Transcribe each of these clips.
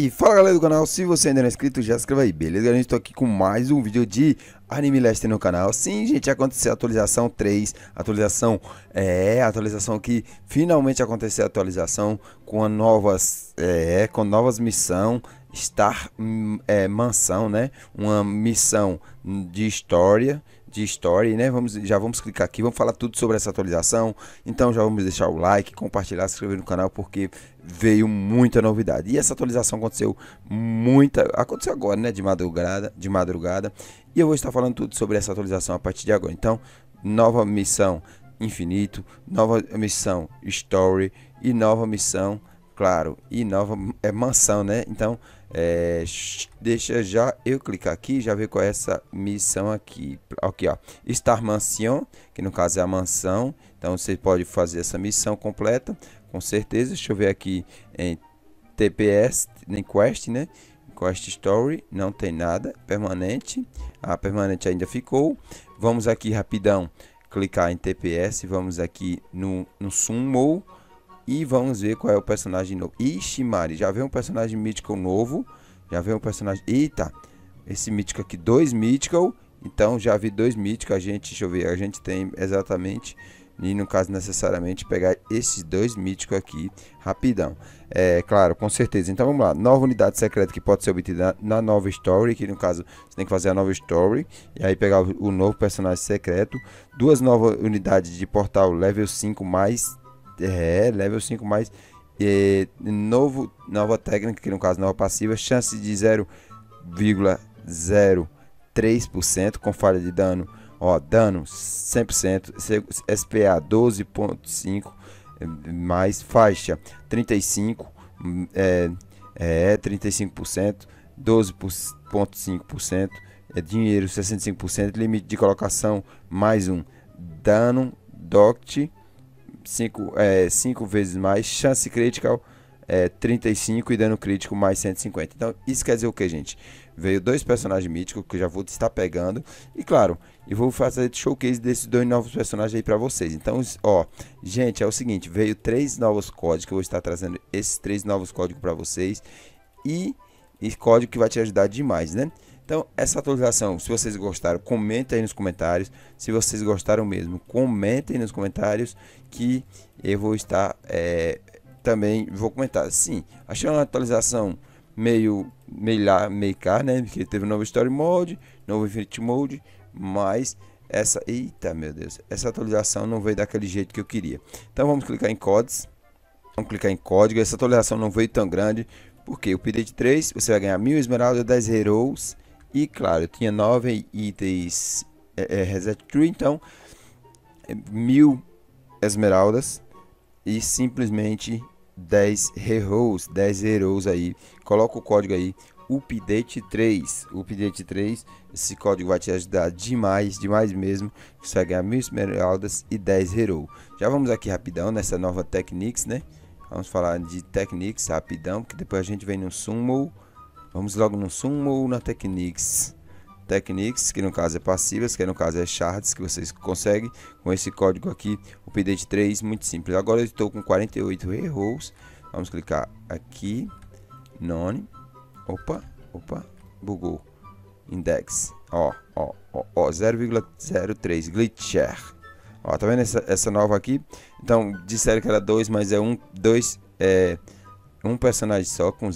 E fala galera do canal, se você ainda não é inscrito, já se inscreva aí, beleza? Galera, estou aqui com mais um vídeo de Anime Leste no canal. Sim, gente, aconteceu a atualização 3, atualização que finalmente aconteceu a atualização com com novas missão, mansão, né? Uma missão de história, né? Já vamos clicar aqui, vamos falar tudo sobre essa atualização. Então já vamos deixar o like, compartilhar, se inscrever no canal, porque veio muita novidade. E essa atualização aconteceu agora, né? De madrugada. E eu vou estar falando tudo sobre essa atualização a partir de agora. Então, nova missão Infinito, nova missão Story e nova missão, claro, e nova mansão, né? Então, deixa já eu clicar aqui, já ver qual é essa missão aqui. Aqui, ó, Star Mansion, que no caso é a mansão. Então você pode fazer essa missão completa, com certeza. Deixa eu ver aqui em TPS, em Quest, né? Quest Story, não tem nada. Permanente, a permanente ainda ficou. Vamos aqui rapidão, clicar em TPS, vamos aqui no Summon. E vamos ver qual é o personagem novo. Ixi, Mari, já veio um personagem Mythical novo. Já veio um personagem... Eita, esse Mythical aqui, 2 Mythical. Então já vi 2 Mythical. Deixa eu ver, a gente tem exatamente... E no caso necessariamente pegar esses 2 Mythical aqui rapidão. Claro, com certeza. Então vamos lá, nova unidade secreta que pode ser obtida na nova Story. Que no caso você tem que fazer a nova Story e aí pegar o novo personagem secreto. 2 novas unidades de portal level 5 mais... level 5 mais nova técnica, que no caso nova passiva, chance de 0,03% com falha de dano, ó, dano 100%, SPA 12.5 mais faixa 35, 35%, 12.5%, dinheiro 65%, limite de colocação mais um, dano doct 5 vezes mais, chance critical 35 e dano crítico mais 150. Então isso quer dizer o que, gente? Veio 2 personagens míticos que eu já vou estar pegando. E claro, eu vou fazer showcase desses 2 novos personagens aí para vocês. Então, ó, gente, é o seguinte, veio 3 novos códigos, que eu vou estar trazendo esses 3 novos códigos para vocês. E código que vai te ajudar demais, né? Então, essa atualização, se vocês gostaram, comentem aí nos comentários. Se vocês gostaram mesmo, comentem nos comentários, que eu vou estar também vou comentar. Sim, achei uma atualização meio cá, né? Porque teve novo Story Mode, novo Infinity Mode, mas eita, meu Deus, essa atualização não veio daquele jeito que eu queria. Então vamos clicar em codes. Vamos clicar em código. Essa atualização não veio tão grande, porque o update 3 você vai ganhar 1000 esmeraldas, 10 heroes. E claro, eu tinha 9 itens Reset Tree, então 1000 esmeraldas e simplesmente 10 heroes, 10 heroes aí. Coloca o código aí, update 3. Update 3, esse código vai te ajudar demais mesmo. Você vai ganhar 1000 esmeraldas e 10 heroes. Já vamos aqui rapidão nessa nova Techniques, né? Vamos falar de Techniques rapidão, porque depois a gente vem no Summon. Vamos logo no Summon ou na Techniques. Techniques, que no caso é passivas, que no caso é shards, que vocês conseguem com esse código aqui, o update 3, muito simples. Agora eu estou com 48 heroes. Vamos clicar aqui, none. Opa, bugou. Index, ó, 0,03 glitcher. Ó, tá vendo essa nova aqui? Então, disseram que era 2, mas é um personagem só com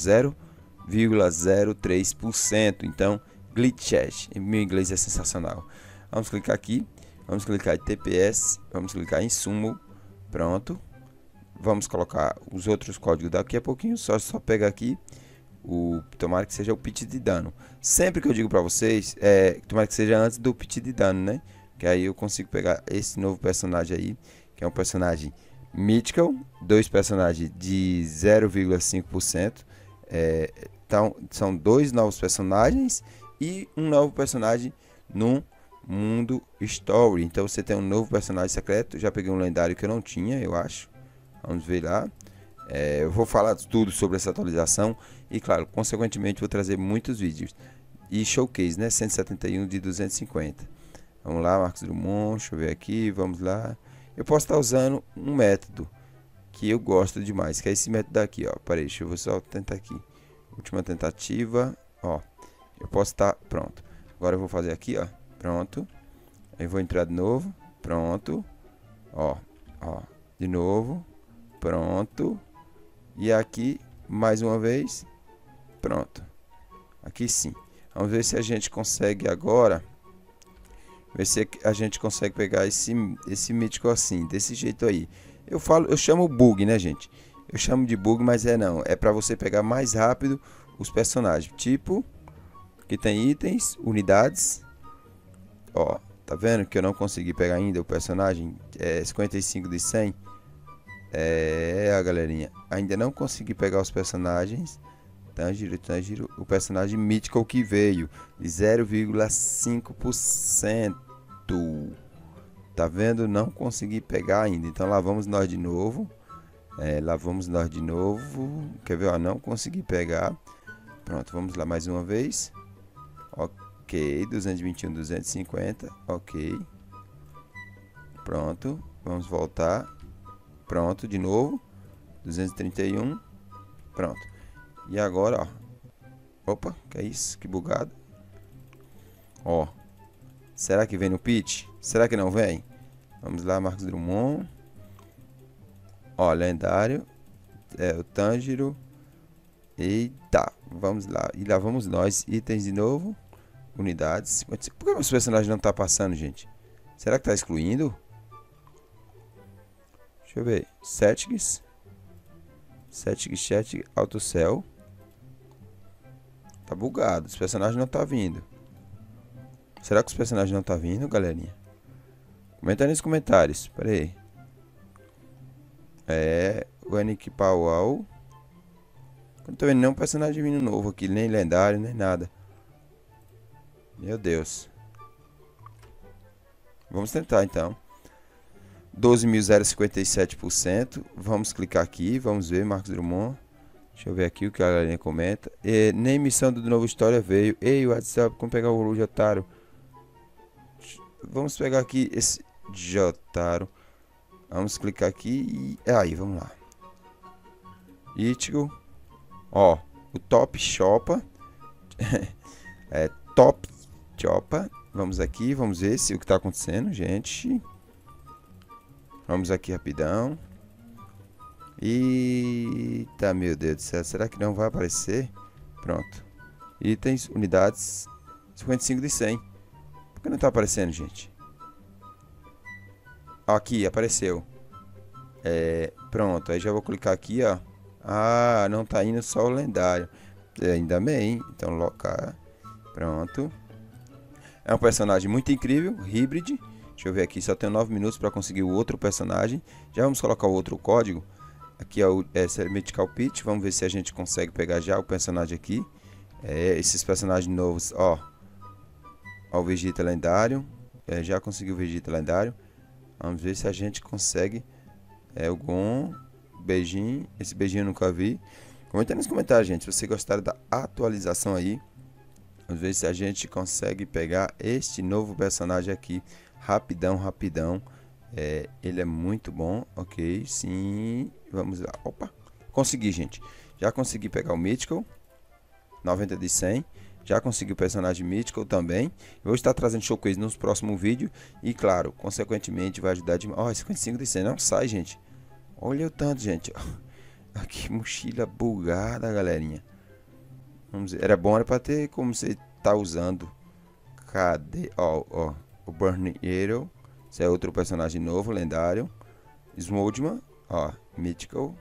0,03%. Então, glitch. Em meu inglês é sensacional. Vamos clicar aqui. Vamos clicar em TPS. Vamos clicar em Summon. Pronto. Vamos colocar os outros códigos daqui a pouquinho. Só pegar aqui. Tomara que seja o pitch de dano. Sempre que eu digo para vocês, tomara que seja antes do pitch de dano, né? Que aí eu consigo pegar esse novo personagem aí, que é um personagem Mythical, 2 personagens de 0,5%. Então são 2 novos personagens e um novo personagem no mundo Story. Então você tem um novo personagem secreto. Já peguei um lendário que eu não tinha, eu acho. Vamos ver lá. Eu vou falar tudo sobre essa atualização e claro, consequentemente vou trazer muitos vídeos e showcase, né? 171 de 250. Vamos lá, Marcos Drummond, deixa eu ver aqui, vamos lá. Eu posso estar usando um método que eu gosto demais, que é esse método aqui, ó. Peraí, deixa eu só tentar aqui. Última tentativa. Ó, eu posso estar pronto. Agora eu vou fazer aqui, ó. Pronto. Aí vou entrar de novo. Pronto. Ó, de novo. Pronto. E aqui, mais uma vez. Pronto. Aqui sim. Vamos ver se a gente consegue agora. Ver se a gente consegue pegar esse mítico assim, desse jeito aí. Eu chamo bug, né, gente? Eu chamo de bug, mas não. É pra você pegar mais rápido os personagens. Tipo, que tem itens, unidades. Ó, tá vendo que eu não consegui pegar ainda o personagem? 55 de 100. Galerinha. Ainda não consegui pegar os personagens. Tanjiro, o personagem mítico que veio de 0,5%. Tá vendo? Não consegui pegar ainda. Então lá vamos nós de novo. Quer ver? Ó, não consegui pegar. Pronto, vamos lá mais uma vez. Ok, 221, 250. Ok. Pronto, vamos voltar. Pronto, de novo. 231. Pronto. E agora, ó. Opa, que é isso? Que bugado. Ó. Será que vem no pitch? Será que não vem? Vamos lá, Marcos Drummond. Ó, lendário. O Tanjiro. Eita, vamos lá. E lá vamos nós. Itens de novo. Unidades. Por que os personagens não tá passando, gente? Será que tá excluindo? Deixa eu ver. Setix, Chat, Autocell. Tá bugado. Os personagens não tá vindo. Será que os personagens não tá vindo, galerinha? Comenta aí nos comentários. Pera aí. O Nick Powell. Não tô vendo nenhum personagem vindo novo aqui. Nem lendário, nem nada. Meu Deus. Vamos tentar então. 12.057%. Vamos clicar aqui. Vamos ver, Marcos Drummond. Deixa eu ver aqui o que a galerinha comenta. Nem missão do novo história veio. Ei, WhatsApp, como pegar o Jotaro? Vamos pegar aqui esse Jotaro. Vamos clicar aqui e... aí, vamos lá. Ichigo. Ó, o Top Shoppa. Top Shoppa. Vamos aqui, vamos ver se o que tá acontecendo, gente. Vamos aqui rapidão. Eita, meu Deus do céu. Será que não vai aparecer? Pronto. Itens, unidades. 55 de 100. Por que não tá aparecendo, gente? Aqui, apareceu. Pronto, aí já vou clicar aqui, ó. Ah, não tá indo só o lendário. Ainda bem. Então, locar. Pronto. É um personagem muito incrível. Hybrid. Deixa eu ver aqui. Só tenho 9 minutos para conseguir o outro personagem. Já vamos colocar o outro código. Aqui é o Mythical Pitch. Vamos ver se a gente consegue pegar já o personagem aqui. Esses personagens novos, ó. Ó, o Vegeta lendário. Já consegui o Vegeta lendário. Vamos ver se a gente consegue. O Gon. Beijinho. Esse beijinho eu nunca vi. Comenta nos comentários, gente, se vocês gostaram da atualização aí. Vamos ver se a gente consegue pegar este novo personagem aqui. Rapidão, rapidão. Ele é muito bom. Ok, sim. Vamos lá. Opa. Consegui, gente. Já consegui pegar o Mythical. 90 de 100. Já consegui o personagem Mythical também. Eu vou estar trazendo showcase nos próximos vídeos. E claro, consequentemente vai ajudar demais. Ó, 55 de 100. Não sai, gente. Olha o tanto, gente. Aqui, mochila bugada, galerinha. Vamos ver. Era bom, era pra ter como você tá usando. Cadê? Ó. O Burning Arrow. Esse é outro personagem novo, lendário. Smoldman. Ó. Mythical.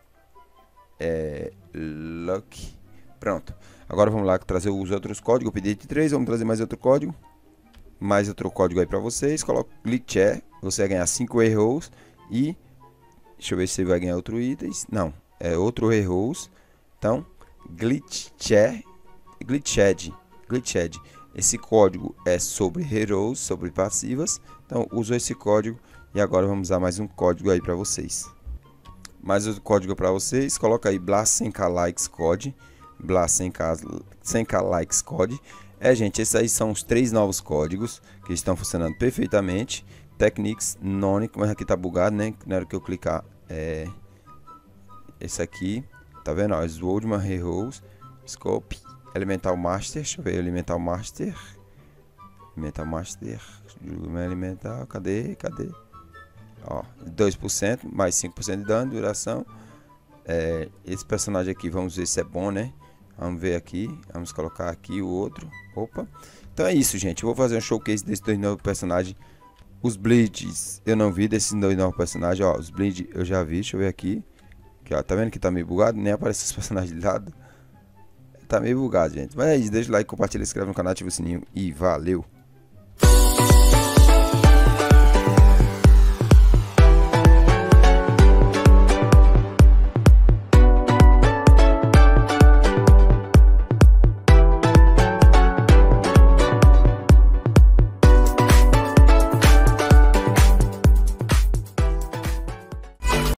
Lucky. Pronto. Agora vamos lá trazer os outros códigos. Eu pedi de 3. Vamos trazer mais outro código. Mais outro código aí pra vocês. Coloca Glitch. Você vai ganhar 5 Heroes. E... deixa eu ver se você vai ganhar outro itens. Não. É outro Heroes. Então... Glitched. Esse código é sobre heroes, sobre passivas. Então uso esse código e agora vamos usar mais um código aí para vocês. Mais outro código para vocês. Coloca aí Blast 100k likes code. Blast 100k likes code. Gente, esses aí são os 3 novos códigos que estão funcionando perfeitamente. Techniques None, mas aqui tá bugado, né? Na hora que eu clicar esse aqui. Tá vendo? Ó, Swordsman Heroes. Scope. Elemental Master. Deixa eu ver. Elemental Master. Elemental Master. Elemental. Cadê? Ó, 2%, mais 5% de dano, duração. Esse personagem aqui, vamos ver se é bom, né? Vamos ver aqui. Vamos colocar aqui o outro. Opa. Então é isso, gente. Eu vou fazer um showcase desses 2 novos personagens. Os Bleeds eu não vi desses 2 novos personagens. Ó, os Bleeds eu já vi. Deixa eu ver aqui. Aqui, ó, tá vendo que tá meio bugado? Nem aparece os personagens de lado. Tá meio bugado, gente. Mas é isso. Deixa o like, compartilha, se inscreve no canal, ativa o sininho e valeu!